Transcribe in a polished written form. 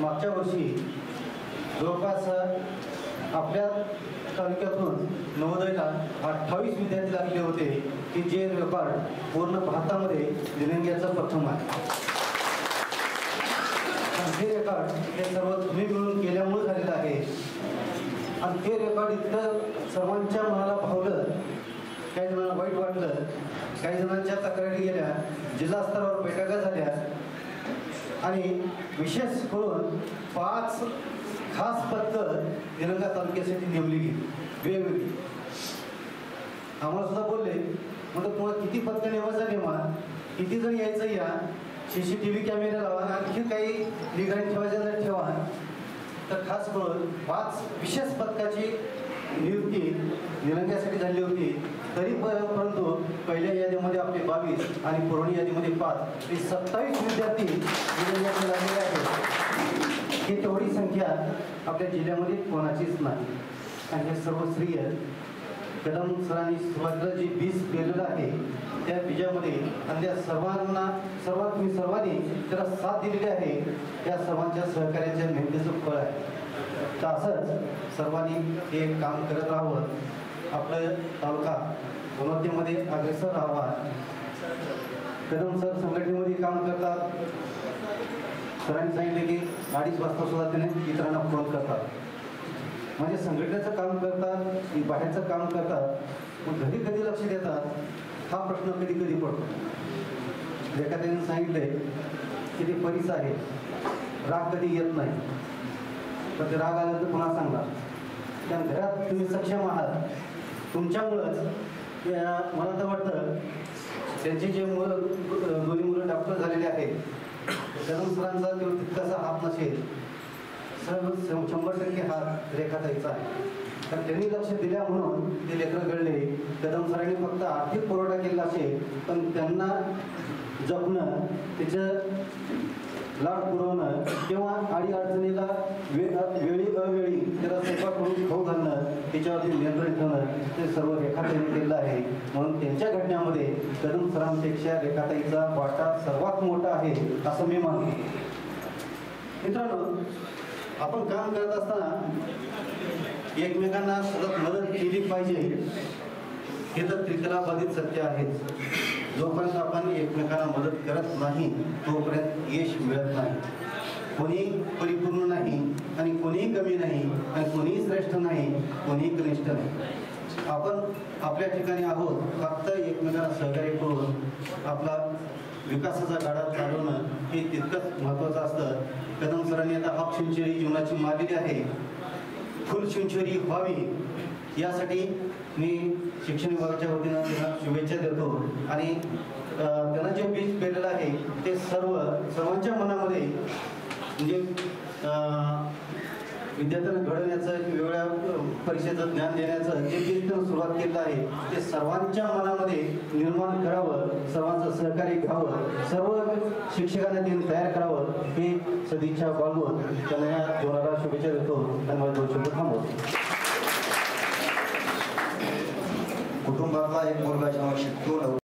मागच्या वर्षी जवळपास आपल्या तालुक्यातून नवोदयला 28 विद्यार्थी लागले होते की जे रेकॉर्ड पूर्ण भारतामध्ये दिव्यांगाचं प्रथम आहे. हे रेकॉर्ड हे सर्व तुम्ही मिळून केल्यामुळे झालेलं आहे. आणि ते रेकॉर्ड इतकं सर्वांच्या मनाला भावलं, काही जणांना वाईट वाटलं, काही जणांच्या तक्रारी गेल्या, जिल्हा स्तरावर बैठका झाल्या आणि विशेष करून 5 खास पथकं निलंगा तालुक्यासाठी नेमली गेली वेगवेगळी. आम्हाला सुद्धा बोलले, म्हणून तुम्हाला किती पथकं नेमायचं नेमा, किती जण यायचं या, CCTV कॅमेरा लावा, आणखी काही निगराणी ठेवायचं जर ठेवा. तर खास करून 5 विशेष पथकाची नियुक्ती निलंग्यासाठी झाली होती. तरी परंतु पहिल्या यादीमध्ये आपले 22 आणि पुरवणी यादीमध्ये 5 हे 27 विद्यार्थी निलंग्याकडे लागलेले आहेत. ही तेवढी संख्या आपल्या जिल्ह्यामध्ये कोणाचीच नाही. आणि हे सर्व श्रेय कदम सरांनी सुरुवातीला जे बीज पेरलेलं आहे त्या बीजामध्ये आणि त्या तुम्ही सर्वांनी त्याला साथ दिलेली आहे. या सर्वांच्या सहकार्याच्या मेहनतीचं फळ आहे. तर असंच सर्वांनी हे काम करत राहावं. आपलं तालुका गुणवत्तेमध्ये अग्रेसर राहावा. कदम सर संघटनेमध्ये काम करतात. सरांनी सांगितले की 2:30 वाजता सुद्धा त्याने इतरांना फोन करतात. म्हणजे संघटनेचं काम करतात, बाहेरचं काम करतात. मग घरी कधी लक्ष देतात हा प्रश्न कधी कधी पडतो. एखाद्याने सांगितले की ते परीच आहे, राग कधी येत नाही. तर ते राग आल्यानंतर पुन्हा सांगणार. त्या घरात तुम्ही सक्षम आहात, तुमच्यामुळंच मला तर वाटतं त्यांचे जे दोन्ही मुलं डॉक्टर झालेले आहेत. कदम सरांचा तेव्हा तितकासा हात नसेल, 100% हात रेखाताईचा आहे. तर त्यांनी लक्ष दिल्या म्हणून ते लेकरं घडले. कदम सरांनी फक्त आर्थिक पुरवठा केला असेल, पण त्यांना जपणं, त्याचं लाड पुरवणं किंवा अडीअडचणीला वेळी अवेळी त्याला स्वयंपाक करून खाऊ घालणं, त्याच्यावरती नियंत्रण ठेवणं, ते सर्व रेखाताईने केलेलं आहे. म्हणून त्यांच्या घटनेमध्ये कदम सरांपेक्षा रेखाताईचा वाटा सर्वात मोठा आहे असं मी मानतो. मित्रांनो, आपण काम करत असताना एकमेकांना सतत मदत केली पाहिजे हे तर त्रिकलाबाधित सत्य आहेच. जोपर्यंत आपण एकमेकांना मदत करत नाही तोपर्यंत यश मिळत नाही. कोणी परिपूर्ण नाही आणि कोणीही कमी नाही आणि कोणीही श्रेष्ठ नाही, कोणीही कनिष्ठ नाही. आपण आपल्या ठिकाणी आहोत, फक्त एकमेकांना सहकार्य करून आपला विकासाचा गाडा चालवणं हे तितकंच महत्त्वाचं असतं. कदम सरांनी आता हाफ सेंचुरी जीवनाची मारलेली आहे. फुल सेंचुरी व्हावी यासाठी मी शिक्षण विभागाच्या वतीनं त्यांना शुभेच्छा देतो. आणि त्यांना जे बीज पेरलेलं आहे ते सर्वांच्या मनामध्ये म्हणजे विद्यार्थ्यांना घडवण्याचं, वेगवेगळ्या परीक्षेचं ज्ञान देण्याचं जे बीज सुरुवात केलं आहे ते सर्वांच्या मनामध्ये निर्माण करावं, सर्वांचं सहकार्य घ्यावं, सर्व शिक्षकांना त्यांनी तयार करावं ही सदिच्छा बाळगून त्यांना या जीवनाला शुभेच्छा देतो आणि मला 2 शब्द थांबवतो. कुटुंबातला एक मुलगा जेव्हा शिकतो